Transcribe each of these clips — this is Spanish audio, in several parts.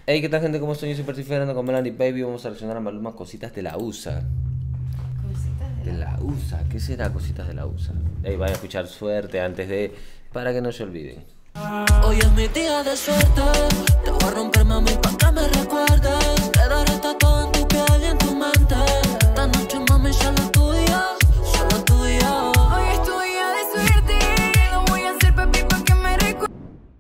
Hey, ¿qué tal, gente? ¿Cómo estoy? Yo soy Perciferando con Melanie Baby. Vamos a reaccionar a Maluma Cositas de la USA. Cositas De de la... la USA, ¿qué será Cositas de la USA? Hey, vayan a escuchar Suerte antes de... para que no se olviden. Hoy es mi día de suerte. Te voy a romper, mami, pa' que me recuerdes. Quedar está todo en tu piel y en tu mente. Esta noche, mami, solo tuya, solo tuya. Hoy es tu día de suerte. Lo voy a hacer, papi, pa' que me recuerdes.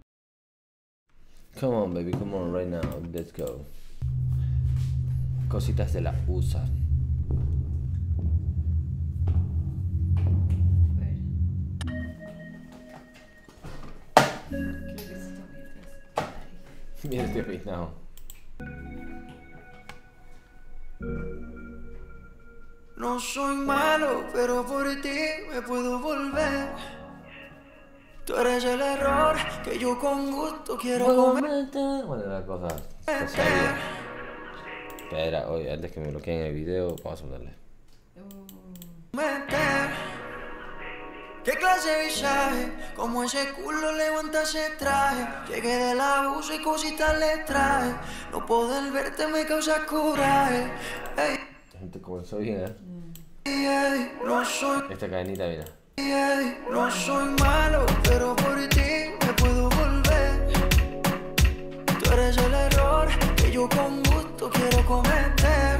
Come on, baby, come on, right now. Let's go. Cositas de la USA. Mira este peinado. No soy malo, pero por ti me puedo volver. Tú eres el error que yo con gusto quiero cometer. Bueno, la cosa se sabía. Espera, oye, antes que me bloqueen el video, vamos a darle. ¿Qué clase de visaje? Como ese culo levanta ese traje. Llegué del abuso y cositas le traje. No poder verte me causa coraje. Ey, La gente comenzó bien, ¿eh? ey, no soy, Esta cadenita, mira. no soy malo, pero por ti me puedo volver. Tú eres el error que yo con gusto quiero cometer.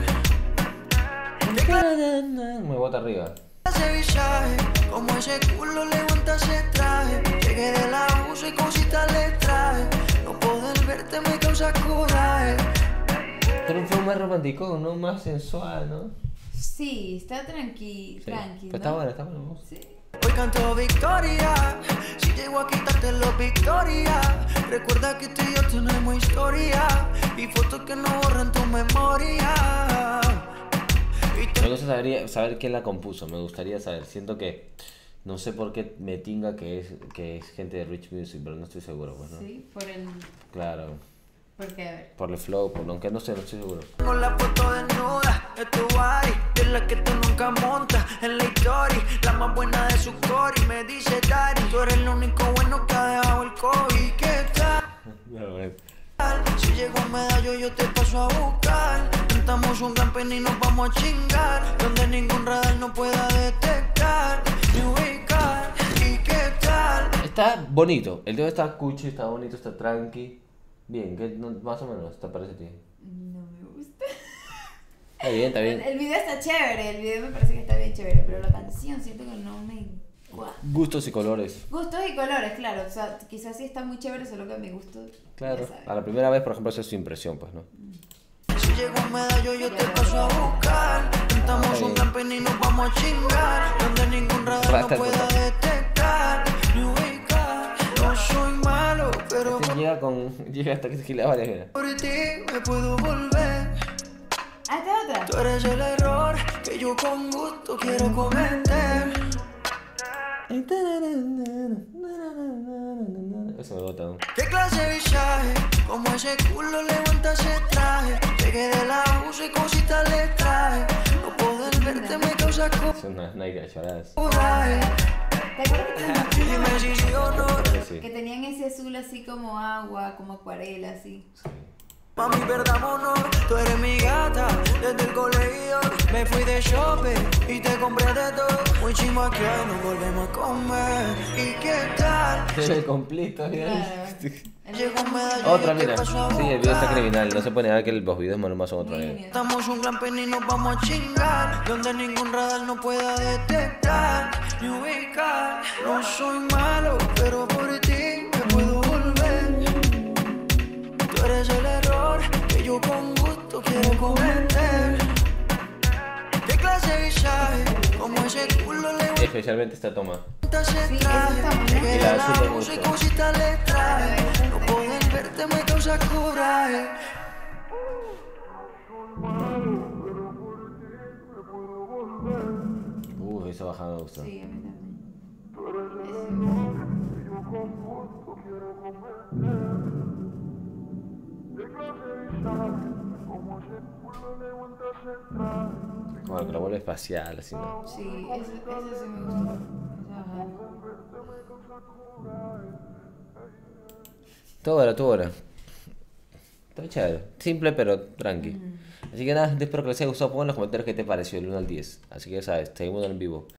Me bota arriba. Ese visaje, como ese culo levanta ese traje. Llegué del abuso y cositas le traje. No poder verte me causa coraje. Pero fue más romántico, ¿no? Más sensual, ¿no? Sí, está tranqui, Sí. tranqui, Pero ¿no? está bueno. Sí. Hoy canto victoria, si llego a quitártelo victoria. Recuerda que tú y yo tenemos historia y fotos que no borran tu memoria. Me gusta saber quién la compuso, me gustaría saber. Siento que, no sé por qué me tinga que es gente de Rich Music, pero no estoy seguro, pues, ¿no? Sí, por el... Claro, ¿Por qué? A ver. por el flow, aunque no sé, no estoy seguro. Con la foto desnuda de tu body, de la que tú nunca montas en la historia, la más buena de su core. Y me dice Daddy, tú eres el único bueno que ha dejado el COVID. ¿Qué tal? Si llego a medallo yo te paso a buscar. Cantamos un camping y nos vamos a chingar, donde ningún radar no pueda detectar ni ubicar. ¿Y qué tal? Está bonito, el tema está cuchi, está bonito, está tranqui. Bien, más o menos, ¿te parece a ti? No me gusta. Está bien, está bien. El video está chévere, el video me parece que está bien chévere, pero la canción siento que no me... Guau. Gustos y colores. Gustos y colores, claro, o sea, quizás sí está muy chévere, solo que a mi gusto... Claro, ya sabes. a la primera vez, por ejemplo, esa es su impresión, pues, ¿no? Si llego a medallo yo te paso a buscar. Cantamos un camping y nos vamos a chingar, donde ningún radar no Rata el pueda botón. detectar ni ubicar. No soy malo, pero Este llega hasta que se gila varias, mira. por ti me puedo volver. Ah, esta es otra. Tú eres el error que yo con gusto quiero cometer. Eso me bota, ¿no? ¿Qué clase de visaje? Como ese culo levanta ese traje. Llegué del abuso y cositas le traje. No poder verte me causa Es una Nike de choradas. coraje. ¿Te acuerdas que Dime si sí o no. Sí. que tenían ese azul así como agua, como acuarela, así? Mami, perdámonos, tú eres mi gata. Desde el colegio me fui de shopping y te compré de todo. Muy chimba que hoy nos volvemos a comer. ¿Y qué tal? El completo, mira. Claro. Llegó un medallo Otra, y te mira. paso a Sí, el video está buscar. criminal. No se puede negar que los videos de Maluma son otro Muy nivel. genial. Estamos un camping y nos vamos a chingar, donde ningún radar no pueda detectar ni ubicar. No soy malo, pero por ti me puedo volver. Tú eres el error que yo con gusto quiero cometer. ¿Qué clase de visaje? Como ese culo le Especialmente esta toma. gusta ese Sí, traje. esa está muy Llegué bien. del La supe abuso y mucho. cositas le traje. No poder verte me causa coraje. Esa bajada me gusta. Sí, a mí también. Como que lo vuelve espacial, así, ¿no? Sí, eso sí me gustó. Esa bajada. Todo era, todo era. Está chévere. Simple, pero tranqui. Así que nada, gente, espero que les haya gustado. Pongan en los comentarios qué te pareció el 1 al 10. Así que ya sabes, seguimos en vivo.